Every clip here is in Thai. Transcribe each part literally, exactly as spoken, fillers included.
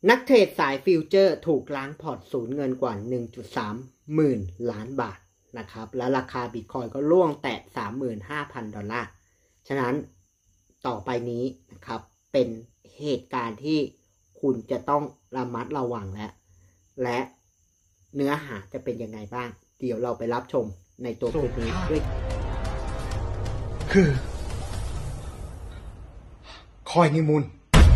นักเทรดสายฟิวเจอร์ถูกล้างพอร์ตสูญเงินกว่า หนึ่งจุดสาม หมื่นล้านบาทนะครับและราคาบิตคอยก็ล่วงแตะ สามหมื่นห้าพัน ดอลลาร์ฉะนั้นต่อไปนี้นะครับเป็นเหตุการณ์ที่คุณจะต้องระมัดระวังและและเนื้อหาจะเป็นยังไงบ้างเดี๋ยวเราไปรับชมในตัวคลิปนี้ด้วยคือคอยนิมูล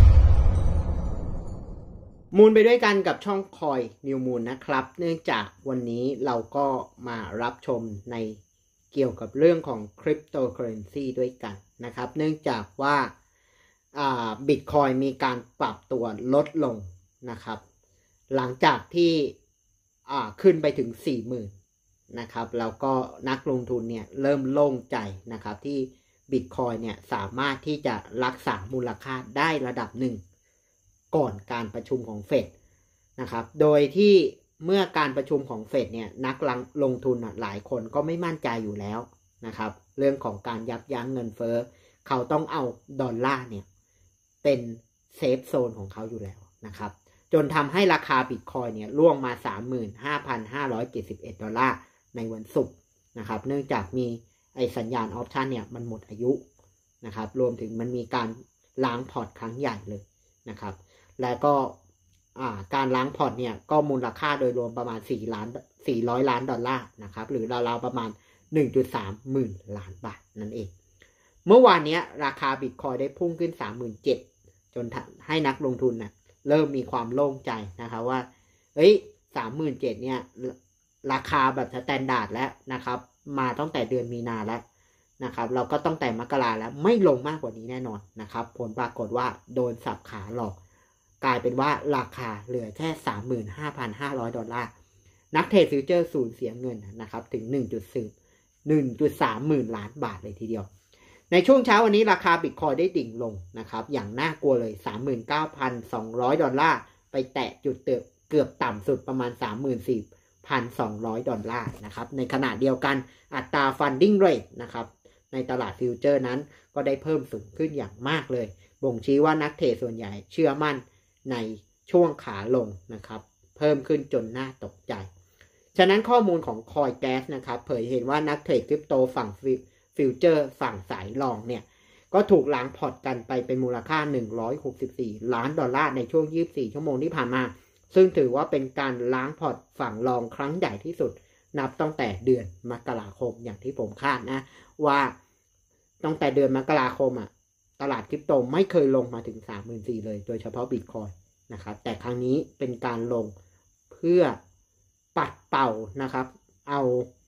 มูลไปด้วยกันกับช่องคอยนิวมูลนะครับเนื่องจากวันนี้เราก็มารับชมในเกี่ยวกับเรื่องของคริปโตเคอเรนซีด้วยกันนะครับเนื่องจากว่าบิตคอยมีการปรับตัวลดลงนะครับหลังจากที่ขึ้นไปถึง สี่หมื่น นะครับแล้วก็นักลงทุนเนี่ยเริ่มโล่งใจนะครับที่บิตคอยเนี่ยสามารถที่จะรักษามูลค่าได้ระดับหนึ่งก่อนการประชุมของเฟดนะครับโดยที่เมื่อการประชุมของเฟดเนี่ยนักลงทุนหลายคนก็ไม่มั่นใจอยู่แล้วนะครับเรื่องของการยับยั้งเงินเฟ้อเขาต้องเอาดอลลาร์เนี่ยเป็นเซฟโซนของเขาอยู่แล้วนะครับจนทำให้ราคาบิตคอยเนี่ยร่วงมา สามหมื่นห้าพันห้าร้อยเจ็ดสิบเอ็ด ดอลลาร์ในวันศุกร์นะครับเนื่องจากมีไอสัญญาณออปชันเนี่ยมันหมดอายุนะครับรวมถึงมันมีการล้างพอร์ตครั้งใหญ่เลยนะครับแล้วก็การล้างพอร์ตเนี่ยก็มูลค่าโดยรวมประมาณสี่ล้านสี่ร้อยล้านดอลลาร์นะครับหรือราวๆประมาณ หนึ่งจุดสาม หมื่นล้านบาทนั่นเองเมื่อวานนี้ราคาบิตคอยได้พุ่งขึ้น สามหมื่นเจ็ดพัน จนให้นักลงทุนนะเริ่มมีความโล่งใจนะครับว่าเฮ้ย สามหมื่นเจ็ดพัน เนี่ยราคาแบบสแตนดาร์ดแล้วนะครับมาตั้งแต่เดือนมีนาแล้วนะครับเราก็ตั้งแต่มกราแล้วไม่ลงมากกว่านี้แน่นอนนะครับผลปรากฏว่าโดนสับขาหลอกกลายเป็นว่าราคาเหลือแค่ สามหมื่นห้าพันห้าร้อย ดอลลาร์นักเทรดฟิวเจอร์สูญเสียเงินนะครับถึง หนึ่งจุดสาม หมื่นล้านบาทเลยทีเดียวในช่วงเช้าวันนี้ราคาบิตคอยได้ดิ่งลงนะครับอย่างน่ากลัวเลย สามหมื่นเก้าพันสองร้อย ดอลลาร์ไปแตะจุดเกือบต่ำสุดประมาณ สามหมื่นสี่พันสองร้อย ดอลลาร์นะครับในขณะเดียวกันอัตรา funding rate นะครับในตลาดฟิวเจอร์นั้นก็ได้เพิ่มสูงขึ้นอย่างมากเลยบ่งชี้ว่านักเทรดส่วนใหญ่เชื่อมั่นในช่วงขาลงนะครับเพิ่มขึ้นจนน่าตกใจฉะนั้นข้อมูลของ CoinGas นะครับเผยเห็นว่านักเทรดคริปโตฝั่งฟิวเจอร์ฝั่งสายรองเนี่ยก็ถูกล้างพอร์ตกันไปเป็นมูลค่าหนึ่งร้อยหกสิบสี่ล้านดอลลาร์ในช่วงยี่สิบสี่ชั่วโมงที่ผ่านมาซึ่งถือว่าเป็นการล้างพอร์ตฝั่งรองครั้งใหญ่ที่สุดนับตั้งแต่เดือนมกราคมอย่างที่ผมคาดนะว่าตั้งแต่เดือนมกราคมอ่ะตลาดคริปโตไม่เคยลงมาถึง สามหมื่นสี่พัน เลยโดยเฉพาะบิตคอยน์นะครับแต่ครั้งนี้เป็นการลงเพื่อปัดเป่านะครับเอา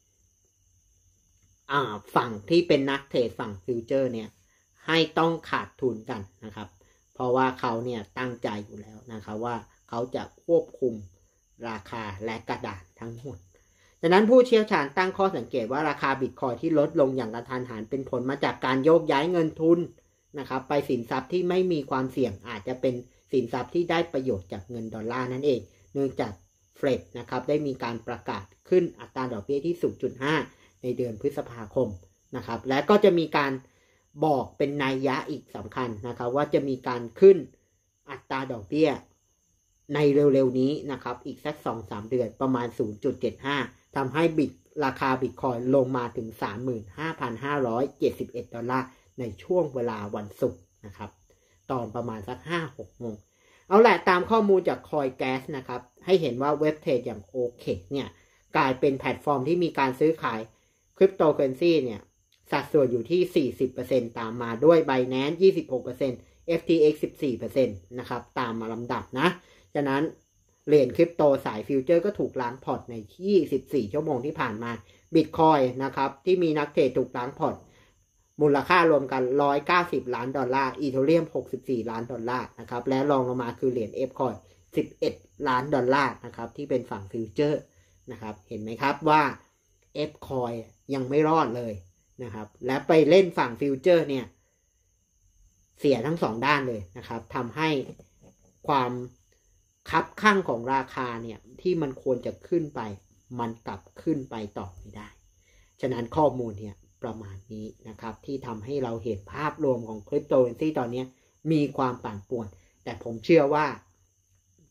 อ่าฝั่งที่เป็นนักเทรดฝั่งฟิวเจอร์เนี่ยให้ต้องขาดทุนกันนะครับเพราะว่าเขาเนี่ยตั้งใจอยู่แล้วนะครับว่าเขาจะควบคุมราคาและกระดาษทั้งหมดดังนั้นผู้เชี่ยวชาญตั้งข้อสังเกตว่าราคาบิตคอยน์ที่ลดลงอย่างกระทันหันเป็นผลมาจากการโยกย้ายเงินทุนนะครับไปสินทรัพย์ที่ไม่มีความเสี่ยงอาจจะเป็นสินทรัพย์ที่ได้ประโยชน์จากเงินดอลลาร์นั่นเองเนื่องจากเฟดนะครับได้มีการประกาศขึ้นอัตราดอกเบี้ยที่ ศูนย์จุดห้า ในเดือนพฤษภาคมนะครับและก็จะมีการบอกเป็นนัยยะอีกสำคัญนะครับว่าจะมีการขึ้นอัตราดอกเบี้ยในเร็วๆนี้นะครับอีกสัก สองถึงสาม เดือนประมาณ ศูนย์จุดเจ็ดห้า ทำให้บิตราคาบิตคอยน์ลงมาถึง สามหมื่นห้าพันห้าร้อยเจ็ดสิบเอ็ด ดอลลาร์ในช่วงเวลาวันศุกร์นะครับตอนประมาณสัก ห้าหก โมงเอาแหละตามข้อมูลจาก CoinGas นะครับให้เห็นว่าเว็บเทรดอย่าง โอ เค เนี่ยกลายเป็นแพลตฟอร์มที่มีการซื้อขายคริปโตเคอเรนซีเนี่ยสัดส่วนอยู่ที่ สี่สิบเปอร์เซ็นต์ ตามมาด้วย Binance ยี่สิบหกเปอร์เซ็นต์ เอฟ ที เอ็กซ์ สิบสี่เปอร์เซ็นต์ นะครับตามมาลำดับนะฉะนั้นเหรียญคริปโตสายฟิวเจอร์ก็ถูกล้างพอร์ตในยี่สิบสี่ชั่วโมงที่ผ่านมา Bitcoin นะครับที่มีนักเทรดถูกล้างพอร์ตมูลค่ารวมกันหนึ่งร้อยเก้าสิบล้านดอลลาร์ Ethereum หกสิบสี่ล้านดอลลาร์นะครับและรองลงมาคือเหรียญ Fcoin สิบเอ็ดล้านดอลลาร์นะครับที่เป็นฝั่งฟิวเจอร์นะครับเห็นไหมครับว่า Fcoin ยังไม่รอดเลยนะครับและไปเล่นฝั่งฟิวเจอร์เนี่ยเสียทั้งสองด้านเลยนะครับทำให้ความคับคั่งของราคาเนี่ยที่มันควรจะขึ้นไปมันกลับขึ้นไปต่อไม่ได้ฉะนั้นข้อมูลเนี่ยประมาณนี้นะครับที่ทำให้เราเห็นภาพรวมของคริปโตเคอเรนซีตอนนี้มีความปั่นป่วนแต่ผมเชื่อว่า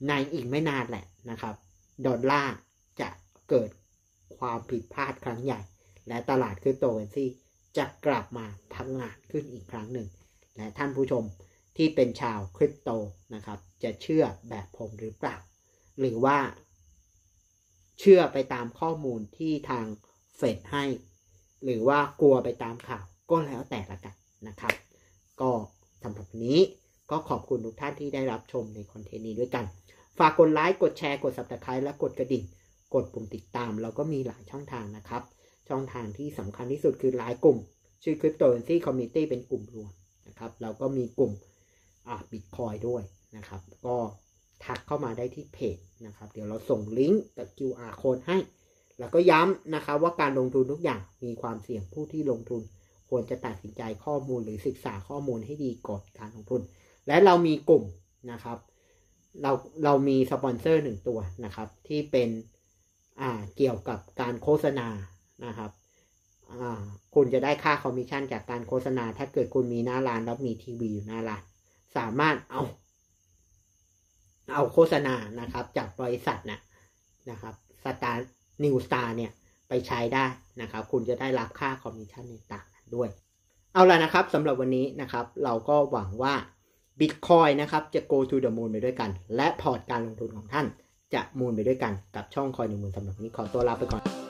ในอีกไม่นานแหละนะครับดอลลาร์จะเกิดความผิดพลาดครั้งใหญ่และตลาดคริปโตเคอเรนซีจะกลับมาทำงานขึ้นอีกครั้งหนึ่งและท่านผู้ชมที่เป็นชาวคริปโตนะครับจะเชื่อแบบผมหรือเปล่าหรือว่าเชื่อไปตามข้อมูลที่ทางเฟดให้หรือว่ากลัวไปตามข่าวก็แล้วแต่ละกันนะครับก็สำหรับวันนี้ก็ขอบคุณทุกท่านที่ได้รับชมในคอนเทนต์นี้ด้วยกันฝากกดไลค์กดแชร์กด ซับสไครบ์ และกดกระดิ่งกดปุ่มติดตามแล้วก็มีหลายช่องทางนะครับช่องทางที่สำคัญที่สุดคือไลน์กลุ่มชื่อ Cryptocurrency Community เป็นกลุ่มรวมนะครับแล้วก็มีกลุ่มอ่า Bitcoin ด้วยนะครับก็ทักเข้ามาได้ที่เพจนะครับเดี๋ยวเราส่งลิงก์กับ คิว อาร์ Code ให้แล้วก็ย้ำนะครับว่าการลงทุนทุกอย่างมีความเสี่ยงผู้ที่ลงทุนควรจะตัดสินใจข้อมูลหรือศึกษาข้อมูลให้ดีก่อนการลงทุนและเรามีกลุ่มนะครับเราเรามีสปอนเซอร์หนึ่งตัวนะครับที่เป็นอ่าเกี่ยวกับการโฆษณานะครับอ่าคุณจะได้ค่าคอมมิชชั่นจากการโฆษณาถ้าเกิดคุณมีหน้าร้านแล้วมีทีวีอยู่หน้าร้านสามารถเอาเอาโฆษณานะครับจากบริษัทนะนะครับสตาร์นิวสตาร์เนี่ยไปใช้ได้นะครับคุณจะได้รับค่าคอมมิชชั่นต่างๆด้วยเอาล่ะนะครับสำหรับวันนี้นะครับเราก็หวังว่า Bitcoin นะครับจะ go to the moon ไปด้วยกันและพอร์ตการลงทุนของท่านจะมูนไปด้วยกันกับช่องคอยหนึ่งหมื่นสำหรับวันนี้ขอตัวลาไปก่อน